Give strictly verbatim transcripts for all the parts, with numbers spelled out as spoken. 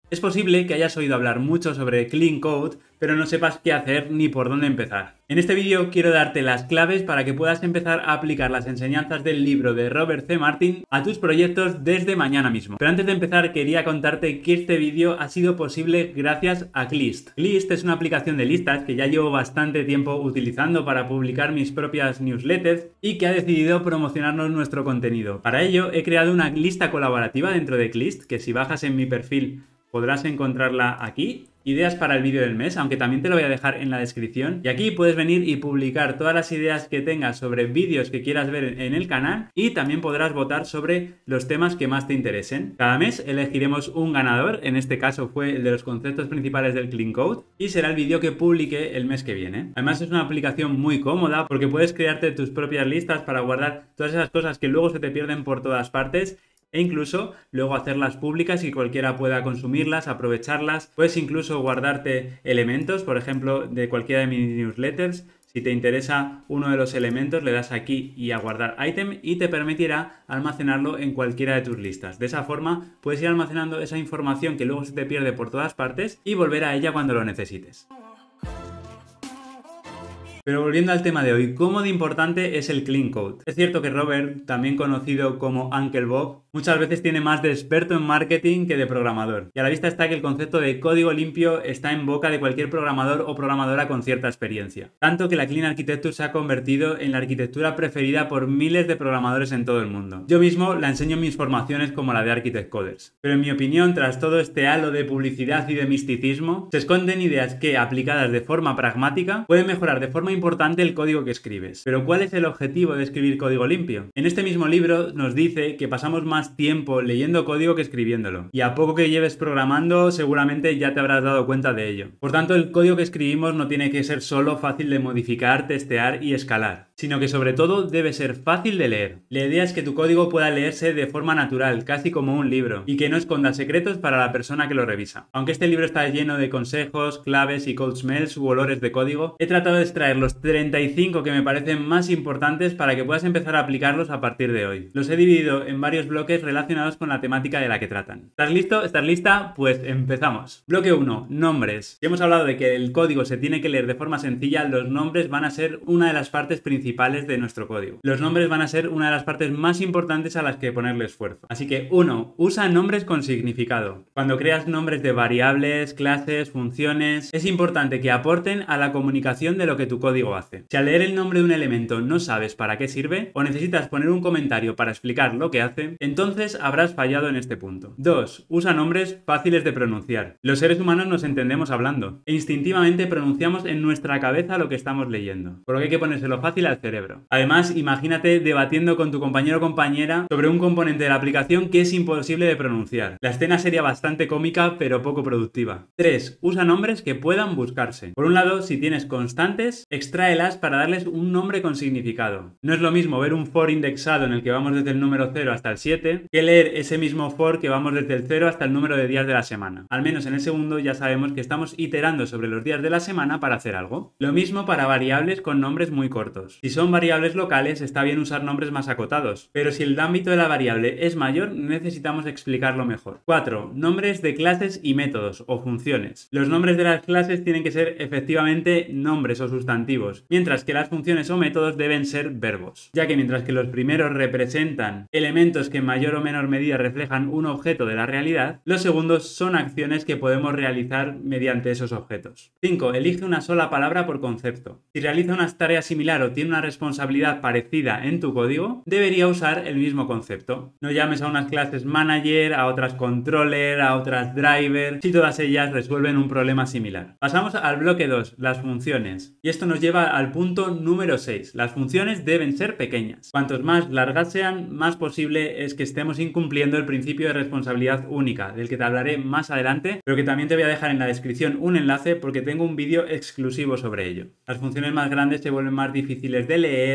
Es posible que hayas oído hablar mucho sobre Clean Code, pero no sepas qué hacer ni por dónde empezar. En este vídeo quiero darte las claves para que puedas empezar a aplicar las enseñanzas del libro de Robert C. Martin a tus proyectos desde mañana mismo. Pero antes de empezar quería contarte que este vídeo ha sido posible gracias a Glist. Glist es una aplicación de listas que ya llevo bastante tiempo utilizando para publicar mis propias newsletters y que ha decidido promocionarnos nuestro contenido. Para ello he creado una lista colaborativa dentro de Glist, que si bajas en mi perfil podrás encontrarla aquí. Ideas para el vídeo del mes, aunque también te lo voy a dejar en la descripción. Y aquí puedes venir y publicar todas las ideas que tengas sobre vídeos que quieras ver en el canal y también podrás votar sobre los temas que más te interesen. Cada mes elegiremos un ganador, en este caso fue el de los conceptos principales del Clean Code y será el vídeo que publique el mes que viene. Además es una aplicación muy cómoda porque puedes crearte tus propias listas para guardar todas esas cosas que luego se te pierden por todas partes e incluso luego hacerlas públicas y cualquiera pueda consumirlas, aprovecharlas. Puedes incluso guardarte elementos, por ejemplo, de cualquiera de mis newsletters. Si te interesa uno de los elementos, le das aquí y a guardar item y te permitirá almacenarlo en cualquiera de tus listas. De esa forma puedes ir almacenando esa información que luego se te pierde por todas partes y volver a ella cuando lo necesites. Pero volviendo al tema de hoy, ¿cómo de importante es el Clean Code? Es cierto que Robert, también conocido como Uncle Bob, muchas veces tiene más de experto en marketing que de programador. Y a la vista está que el concepto de código limpio está en boca de cualquier programador o programadora con cierta experiencia. Tanto que la Clean Architecture se ha convertido en la arquitectura preferida por miles de programadores en todo el mundo. Yo mismo la enseño en mis formaciones como la de Architect Coders. Pero en mi opinión, tras todo este halo de publicidad y de misticismo, se esconden ideas que, aplicadas de forma pragmática, pueden mejorar de forma importante el código que escribes. Pero ¿cuál es el objetivo de escribir código limpio? En este mismo libro nos dice que pasamos más tiempo leyendo código que escribiéndolo. Y a poco que lleves programando, seguramente ya te habrás dado cuenta de ello. Por tanto, el código que escribimos no tiene que ser solo fácil de modificar, testear y escalar, sino que sobre todo debe ser fácil de leer. La idea es que tu código pueda leerse de forma natural, casi como un libro, y que no esconda secretos para la persona que lo revisa. Aunque este libro está lleno de consejos, claves y code smells u olores de código, he tratado de extraer los treinta y cinco que me parecen más importantes para que puedas empezar a aplicarlos a partir de hoy. Los he dividido en varios bloques relacionados con la temática de la que tratan. ¿Estás listo? ¿Estás lista? Pues empezamos. Bloque uno. Nombres. Si hemos hablado de que el código se tiene que leer de forma sencilla, los nombres van a ser una de las partes principales de nuestro código. Los nombres van a ser una de las partes más importantes a las que ponerle esfuerzo. Así que uno. Usa nombres con significado. Cuando creas nombres de variables, clases, funciones, es importante que aporten a la comunicación de lo que tu código hace. Si al leer el nombre de un elemento no sabes para qué sirve o necesitas poner un comentario para explicar lo que hace, entonces habrás fallado en este punto. dos. Usa nombres fáciles de pronunciar. Los seres humanos nos entendemos hablando e instintivamente pronunciamos en nuestra cabeza lo que estamos leyendo, por lo que hay que ponérselo fácil al cerebro. Además, imagínate debatiendo con tu compañero o compañera sobre un componente de la aplicación que es imposible de pronunciar. La escena sería bastante cómica pero poco productiva. tres. Usa nombres que puedan buscarse. Por un lado, si tienes constantes, extráelas para darles un nombre con significado. No es lo mismo ver un for indexado en el que vamos desde el número cero hasta el siete que leer ese mismo for que vamos desde el cero hasta el número de días de la semana. Al menos en el segundo ya sabemos que estamos iterando sobre los días de la semana para hacer algo. Lo mismo para variables con nombres muy cortos. Si son variables locales está bien usar nombres más acotados, pero si el ámbito de la variable es mayor necesitamos explicarlo mejor. cuatro. Nombres de clases y métodos o funciones. Los nombres de las clases tienen que ser efectivamente nombres o sustantivos, mientras que las funciones o métodos deben ser verbos, ya que mientras que los primeros representan elementos que en mayor o menor medida reflejan un objeto de la realidad, los segundos son acciones que podemos realizar mediante esos objetos. cinco. Elige una sola palabra por concepto. Si realiza una tarea similar o tiene una responsabilidad parecida en tu código, debería usar el mismo concepto. No llames a unas clases manager, a otras controller, a otras driver, si todas ellas resuelven un problema similar. Pasamos al bloque dos, las funciones. Y esto nos lleva al punto número seis. Las funciones deben ser pequeñas. Cuantos más largas sean, más posible es que estemos incumpliendo el principio de responsabilidad única, del que te hablaré más adelante, pero que también te voy a dejar en la descripción un enlace porque tengo un vídeo exclusivo sobre ello. Las funciones más grandes se vuelven más difíciles de leer,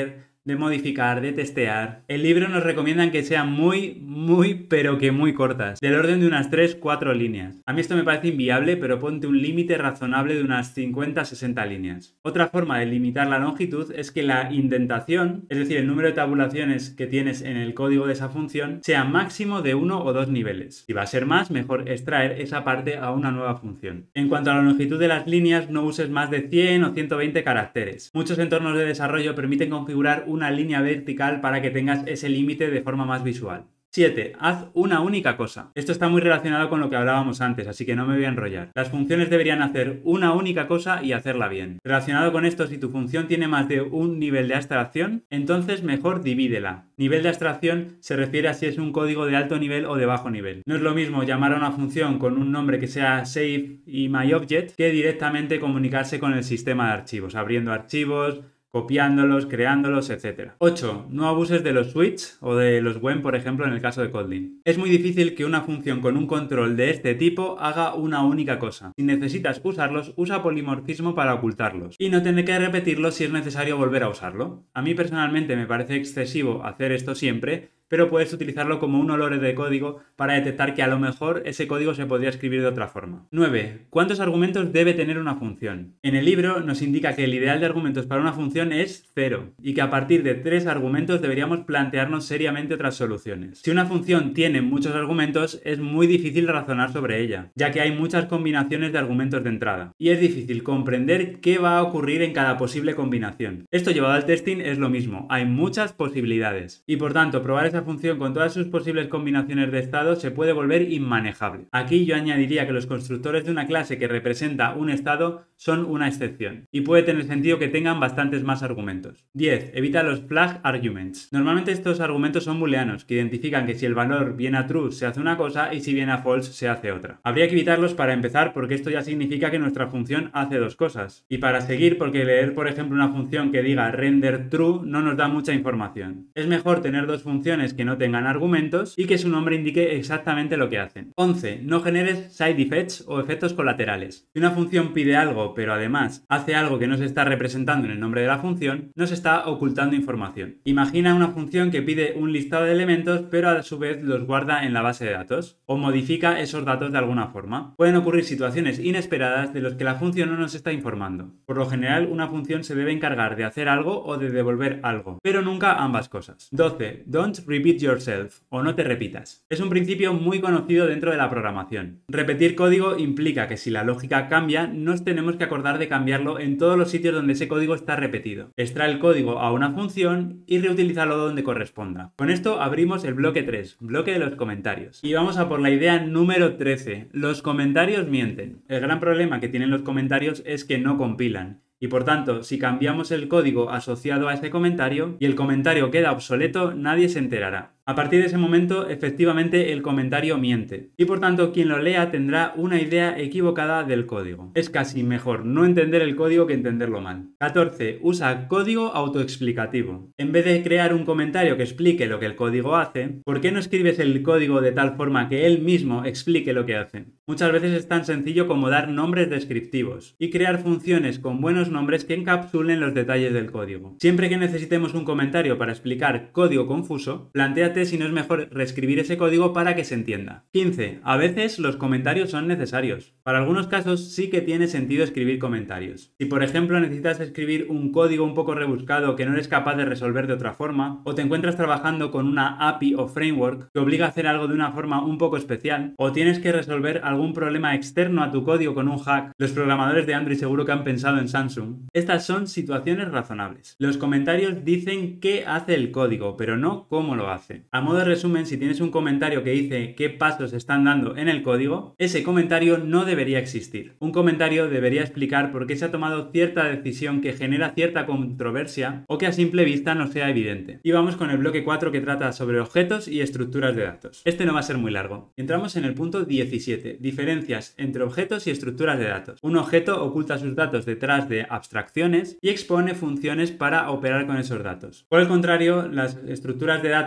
de modificar, de testear. El libro nos recomiendan que sean muy, muy, pero que muy cortas, del orden de unas tres cuatro líneas. A mí esto me parece inviable, pero ponte un límite razonable de unas cincuenta a sesenta líneas. Otra forma de limitar la longitud es que la indentación, es decir, el número de tabulaciones que tienes en el código de esa función, sea máximo de uno o dos niveles. Si va a ser más, mejor extraer esa parte a una nueva función. En cuanto a la longitud de las líneas, no uses más de cien o ciento veinte caracteres. Muchos entornos de desarrollo permiten configurar una línea vertical para que tengas ese límite de forma más visual. siete. Haz una única cosa. Esto está muy relacionado con lo que hablábamos antes, así que no me voy a enrollar. Las funciones deberían hacer una única cosa y hacerla bien. Relacionado con esto, si tu función tiene más de un nivel de abstracción, entonces mejor divídela. Nivel de abstracción se refiere a si es un código de alto nivel o de bajo nivel. No es lo mismo llamar a una función con un nombre que sea save y myObject que directamente comunicarse con el sistema de archivos, abriendo archivos, copiándolos, creándolos, etcétera. ocho. No abuses de los switch o de los when, por ejemplo, en el caso de Kotlin. Es muy difícil que una función con un control de este tipo haga una única cosa. Si necesitas usarlos, usa polimorfismo para ocultarlos y no tener que repetirlos si es necesario volver a usarlo. A mí personalmente me parece excesivo hacer esto siempre, pero puedes utilizarlo como un olor de código para detectar que a lo mejor ese código se podría escribir de otra forma. nueve. ¿Cuántos argumentos debe tener una función? En el libro nos indica que el ideal de argumentos para una función es cero y que a partir de tres argumentos deberíamos plantearnos seriamente otras soluciones. Si una función tiene muchos argumentos, es muy difícil razonar sobre ella, ya que hay muchas combinaciones de argumentos de entrada y es difícil comprender qué va a ocurrir en cada posible combinación. Esto llevado al testing es lo mismo, hay muchas posibilidades y por tanto probar esa función con todas sus posibles combinaciones de estado se puede volver inmanejable. Aquí yo añadiría que los constructores de una clase que representa un estado son una excepción y puede tener sentido que tengan bastantes más argumentos. diez. Evita los flag arguments. Normalmente estos argumentos son booleanos que identifican que si el valor viene a true se hace una cosa y si viene a false se hace otra. Habría que evitarlos para empezar porque esto ya significa que nuestra función hace dos cosas y para seguir porque leer por ejemplo una función que diga render true no nos da mucha información. Es mejor tener dos funciones que no tengan argumentos y que su nombre indique exactamente lo que hacen. once. No generes side effects o efectos colaterales. Si una función pide algo pero además hace algo que no se está representando en el nombre de la función, nos está ocultando información. Imagina una función que pide un listado de elementos pero a su vez los guarda en la base de datos o modifica esos datos de alguna forma. Pueden ocurrir situaciones inesperadas de las que la función no nos está informando. Por lo general, una función se debe encargar de hacer algo o de devolver algo, pero nunca ambas cosas. doce. Don't repeat yourself o no te repitas. Es un principio muy conocido dentro de la programación. Repetir código implica que si la lógica cambia, nos tenemos que acordar de cambiarlo en todos los sitios donde ese código está repetido. Extrae el código a una función y reutilízalo donde corresponda. Con esto abrimos el bloque tres, bloque de los comentarios. Y vamos a por la idea número trece. Los comentarios mienten. El gran problema que tienen los comentarios es que no compilan. Y por tanto, si cambiamos el código asociado a ese comentario y el comentario queda obsoleto, nadie se enterará. A partir de ese momento, efectivamente, el comentario miente y por tanto quien lo lea tendrá una idea equivocada del código. Es casi mejor no entender el código que entenderlo mal. catorce. Usa código autoexplicativo. En vez de crear un comentario que explique lo que el código hace, ¿por qué no escribes el código de tal forma que él mismo explique lo que hace? Muchas veces es tan sencillo como dar nombres descriptivos y crear funciones con buenos nombres que encapsulen los detalles del código. Siempre que necesitemos un comentario para explicar código confuso, plantea si no es mejor reescribir ese código para que se entienda. quince. A veces los comentarios son necesarios. Para algunos casos sí que tiene sentido escribir comentarios. Si por ejemplo necesitas escribir un código un poco rebuscado que no eres capaz de resolver de otra forma, o te encuentras trabajando con una A P I o framework que obliga a hacer algo de una forma un poco especial, o tienes que resolver algún problema externo a tu código con un hack, los programadores de Android seguro que han pensado en Samsung. Estas son situaciones razonables. Los comentarios dicen qué hace el código, pero no cómo lo hace. A modo de resumen, si tienes un comentario que dice qué pasos se están dando en el código, ese comentario no debería existir. Un comentario debería explicar por qué se ha tomado cierta decisión que genera cierta controversia o que a simple vista no sea evidente. Y vamos con el bloque cuatro que trata sobre objetos y estructuras de datos. Este no va a ser muy largo. Entramos en el punto diecisiete, diferencias entre objetos y estructuras de datos. Un objeto oculta sus datos detrás de abstracciones y expone funciones para operar con esos datos. Por el contrario, las estructuras de datos exponen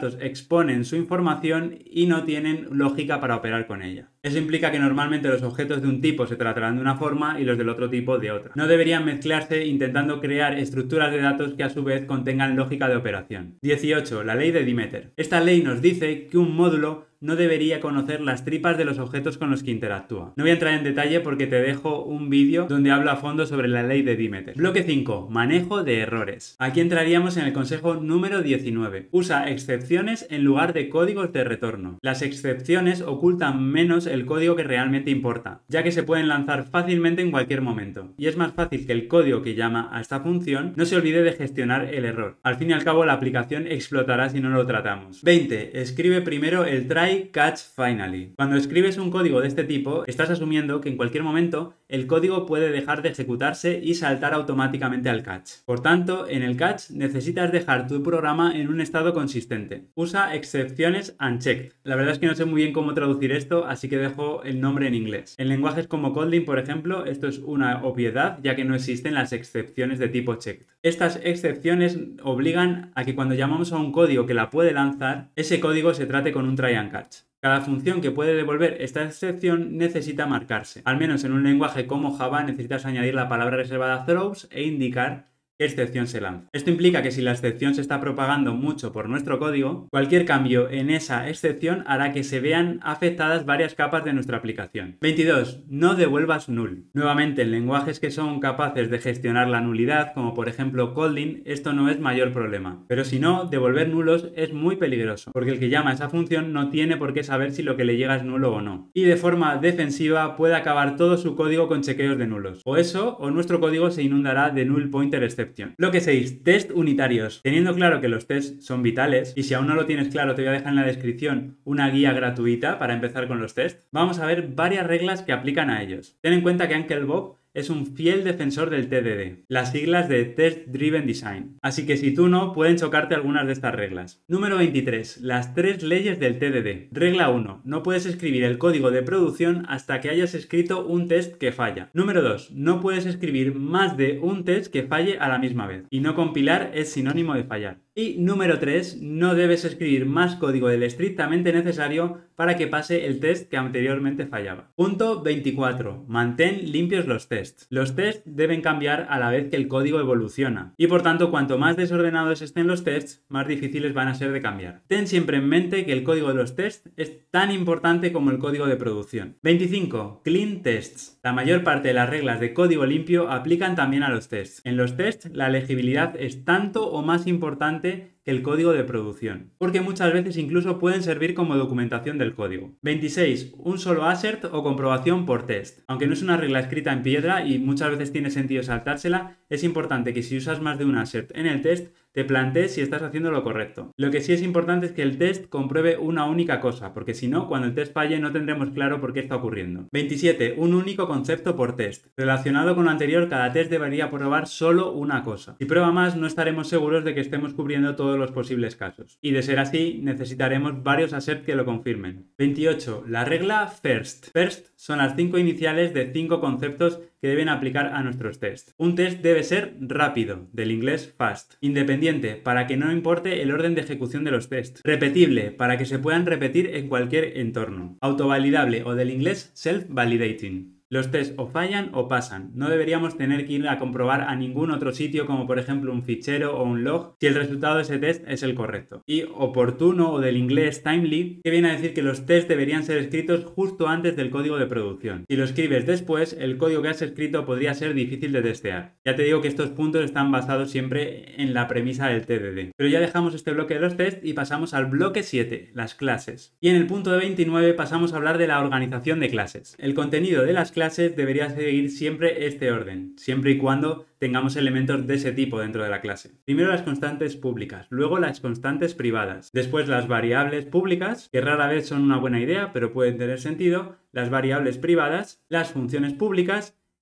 exponen su información y no tienen lógica para operar con ella. Eso implica que normalmente los objetos de un tipo se tratarán de una forma y los del otro tipo de otra. No deberían mezclarse intentando crear estructuras de datos que a su vez contengan lógica de operación. dieciocho. La ley de Demeter. Esta ley nos dice que un módulo no debería conocer las tripas de los objetos con los que interactúa. No voy a entrar en detalle porque te dejo un vídeo donde hablo a fondo sobre la ley de Demeter. Bloque cinco. Manejo de errores. Aquí entraríamos en el consejo número diecinueve. Usa excepciones en lugar de códigos de retorno. Las excepciones ocultan menos el código que realmente importa, ya que se pueden lanzar fácilmente en cualquier momento. Y es más fácil que el código que llama a esta función no se olvide de gestionar el error. Al fin y al cabo, la aplicación explotará si no lo tratamos. veinte. Escribe primero el try catch finally. Cuando escribes un código de este tipo, estás asumiendo que en cualquier momento el código puede dejar de ejecutarse y saltar automáticamente al catch. Por tanto, en el catch necesitas dejar tu programa en un estado consistente. Usa excepciones unchecked. La verdad es que no sé muy bien cómo traducir esto, así que dejo el nombre en inglés. En lenguajes como Kotlin, por ejemplo, esto es una obviedad, ya que no existen las excepciones de tipo checked. Estas excepciones obligan a que cuando llamamos a un código que la puede lanzar, ese código se trate con un try and catch. Cada función que puede devolver esta excepción necesita marcarse. Al menos en un lenguaje como Java necesitas añadir la palabra reservada throws e indicar qué excepción se lanza. Esto implica que si la excepción se está propagando mucho por nuestro código, cualquier cambio en esa excepción hará que se vean afectadas varias capas de nuestra aplicación. veintidós. No devuelvas null. Nuevamente, en lenguajes que son capaces de gestionar la nulidad, como por ejemplo Kotlin, esto no es mayor problema. Pero si no, devolver nulos es muy peligroso, porque el que llama a esa función no tiene por qué saber si lo que le llega es nulo o no. Y de forma defensiva puede acabar todo su código con chequeos de nulos. O eso, o nuestro código se inundará de null pointer exception. Bloque seis. Test unitarios. Teniendo claro que los tests son vitales, y si aún no lo tienes claro te voy a dejar en la descripción una guía gratuita para empezar con los tests, vamos a ver varias reglas que aplican a ellos. Ten en cuenta que Uncle Bob es un fiel defensor del T D D, las siglas de Test Driven Design. Así que si tú no, pueden chocarte algunas de estas reglas. Número veintitrés. Las tres leyes del T D D. Regla uno. No puedes escribir el código de producción hasta que hayas escrito un test que falla. Número dos. No puedes escribir más de un test que falle a la misma vez. Y no compilar es sinónimo de fallar. Y número tres. No debes escribir más código del estrictamente necesario para que pase el test que anteriormente fallaba. Punto veinticuatro. Mantén limpios los tests. Los tests deben cambiar a la vez que el código evoluciona y por tanto cuanto más desordenados estén los tests, más difíciles van a ser de cambiar. Ten siempre en mente que el código de los tests es tan importante como el código de producción. veinticinco. Clean tests. La mayor parte de las reglas de código limpio aplican también a los tests. En los tests la legibilidad es tanto o más importante que el código de producción, porque muchas veces incluso pueden servir como documentación del código. veintiséis. Un solo assert o comprobación por test. Aunque no es una regla escrita en piedra y muchas veces tiene sentido saltársela, es importante que si usas más de un assert en el test, te plantees si estás haciendo lo correcto. Lo que sí es importante es que el test compruebe una única cosa, porque si no, cuando el test falle no tendremos claro por qué está ocurriendo. veintisiete. Un único concepto por test. Relacionado con lo anterior, cada test debería probar solo una cosa. Si prueba más, no estaremos seguros de que estemos cubriendo todos los posibles casos. Y de ser así, necesitaremos varios asserts que lo confirmen. veintiocho. La regla FIRST. FIRST son las cinco iniciales de cinco conceptos que deben aplicar a nuestros tests. Un test debe ser rápido, del inglés fast. Independiente, para que no importe el orden de ejecución de los tests. Repetible, para que se puedan repetir en cualquier entorno. Autovalidable, o del inglés self-validating. Los tests o fallan o pasan. No deberíamos tener que ir a comprobar a ningún otro sitio como por ejemplo un fichero o un log si el resultado de ese test es el correcto. Y oportuno, o del inglés timely, que viene a decir que los tests deberían ser escritos justo antes del código de producción. Si lo escribes después, el código que has escrito podría ser difícil de testear. Ya te digo que estos puntos están basados siempre en la premisa del T D D. Pero ya dejamos este bloque de los tests y pasamos al bloque siete, las clases. Y en el punto de veintinueve pasamos a hablar de la organización de clases. El contenido de las clases debería seguir siempre este orden, siempre y cuando tengamos elementos de ese tipo dentro de la clase. Primero las constantes públicas, luego las constantes privadas, después las variables públicas, que rara vez son una buena idea, pero pueden tener sentido, las variables privadas, las funciones públicas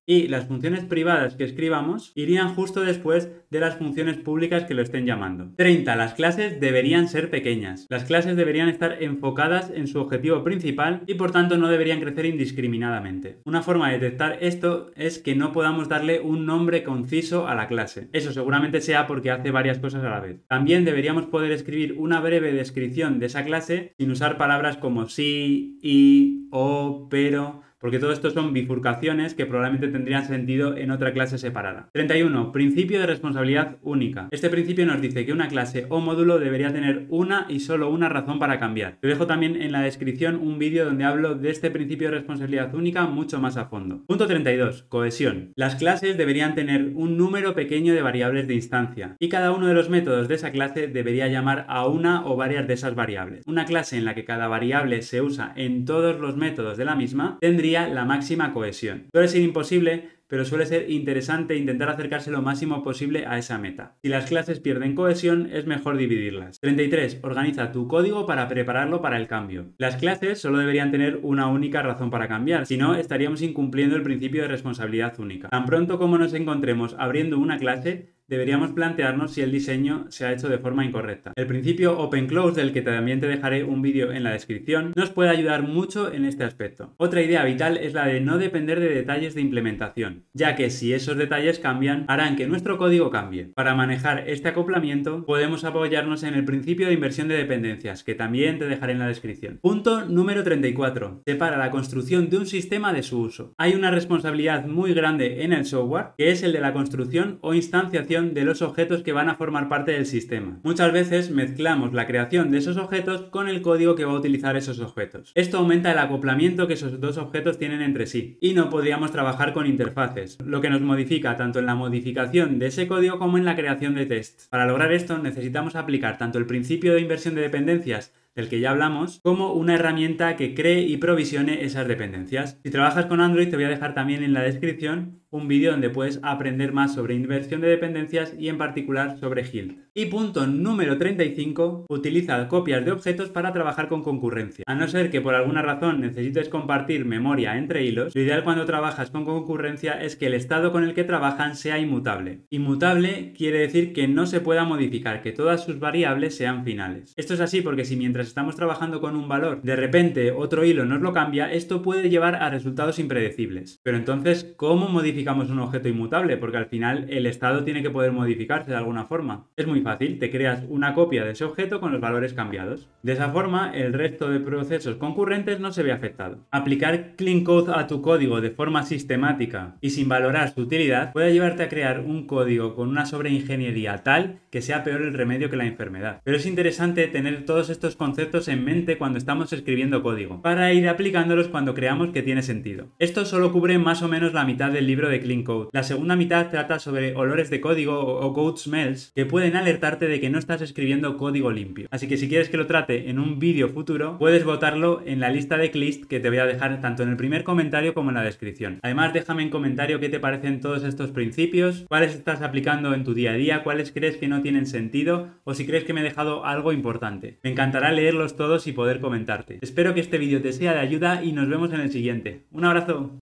Y las funciones privadas que escribamos irían justo después de las funciones públicas que lo estén llamando. treinta. Las clases deberían ser pequeñas. Las clases deberían estar enfocadas en su objetivo principal y por tanto no deberían crecer indiscriminadamente. Una forma de detectar esto es que no podamos darle un nombre conciso a la clase. Eso seguramente sea porque hace varias cosas a la vez. También deberíamos poder escribir una breve descripción de esa clase sin usar palabras como sí, y, o, pero, porque todo esto son bifurcaciones que probablemente tendrían sentido en otra clase separada. treinta y uno. Principio de responsabilidad única. Este principio nos dice que una clase o módulo debería tener una y solo una razón para cambiar. Te dejo también en la descripción un vídeo donde hablo de este principio de responsabilidad única mucho más a fondo. Punto treinta y dos. Cohesión. Las clases deberían tener un número pequeño de variables de instancia y cada uno de los métodos de esa clase debería llamar a una o varias de esas variables. Una clase en la que cada variable se usa en todos los métodos de la misma tendría la máxima cohesión. Suele ser imposible, pero suele ser interesante intentar acercarse lo máximo posible a esa meta. Si las clases pierden cohesión, es mejor dividirlas. treinta y tres. Organiza tu código para prepararlo para el cambio. Las clases solo deberían tener una única razón para cambiar, si no estaríamos incumpliendo el principio de responsabilidad única. Tan pronto como nos encontremos abriendo una clase, deberíamos plantearnos si el diseño se ha hecho de forma incorrecta. El principio Open Close, del que también te dejaré un vídeo en la descripción, nos puede ayudar mucho en este aspecto. Otra idea vital es la de no depender de detalles de implementación, ya que si esos detalles cambian, harán que nuestro código cambie. Para manejar este acoplamiento, podemos apoyarnos en el principio de inversión de dependencias, que también te dejaré en la descripción. Punto número treinta y cuatro. Separa la construcción de un sistema de su uso. Hay una responsabilidad muy grande en el software, que es el de la construcción o instanciación de los objetos que van a formar parte del sistema. Muchas veces mezclamos la creación de esos objetos con el código que va a utilizar esos objetos. Esto aumenta el acoplamiento que esos dos objetos tienen entre sí y no podríamos trabajar con interfaces, lo que nos modifica tanto en la modificación de ese código como en la creación de tests. Para lograr esto necesitamos aplicar tanto el principio de inversión de dependencias del que ya hablamos, como una herramienta que cree y provisione esas dependencias. Si trabajas con Android, te voy a dejar también en la descripción un vídeo donde puedes aprender más sobre inversión de dependencias y en particular sobre Hilt. Y punto número treinta y cinco, utiliza copias de objetos para trabajar con concurrencia. A no ser que por alguna razón necesites compartir memoria entre hilos, lo ideal cuando trabajas con concurrencia es que el estado con el que trabajan sea inmutable. Inmutable quiere decir que no se pueda modificar, que todas sus variables sean finales. Esto es así porque si mientras estamos trabajando con un valor, de repente otro hilo nos lo cambia, esto puede llevar a resultados impredecibles. Pero entonces, ¿cómo modificamos un objeto inmutable? Porque al final el estado tiene que poder modificarse de alguna forma. Es muy fácil, te creas una copia de ese objeto con los valores cambiados. De esa forma, el resto de procesos concurrentes no se ve afectado. Aplicar clean code a tu código de forma sistemática y sin valorar su utilidad puede llevarte a crear un código con una sobreingeniería tal que sea peor el remedio que la enfermedad. Pero es interesante tener todos estos conceptos conceptos en mente cuando estamos escribiendo código, para ir aplicándolos cuando creamos que tiene sentido. Esto solo cubre más o menos la mitad del libro de Clean Code. La segunda mitad trata sobre olores de código o code smells que pueden alertarte de que no estás escribiendo código limpio. Así que si quieres que lo trate en un vídeo futuro, puedes votarlo en la lista de Clist que te voy a dejar tanto en el primer comentario como en la descripción. Además, déjame en comentario qué te parecen todos estos principios, cuáles estás aplicando en tu día a día, cuáles crees que no tienen sentido o si crees que me he dejado algo importante. Me encantará leer leerlos todos y poder comentarte. Espero que este vídeo te sea de ayuda y nos vemos en el siguiente. ¡Un abrazo!